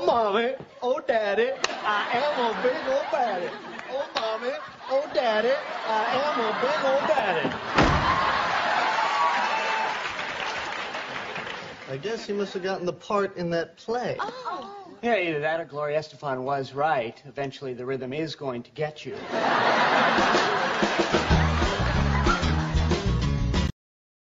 mommy, oh, daddy, I am a big old baddie. Oh, mommy, oh, daddy, I am a big old baddie. I guess he must have gotten the part in that play. Oh. Yeah, either that or Gloria Estefan was right. Eventually, the rhythm is going to get you.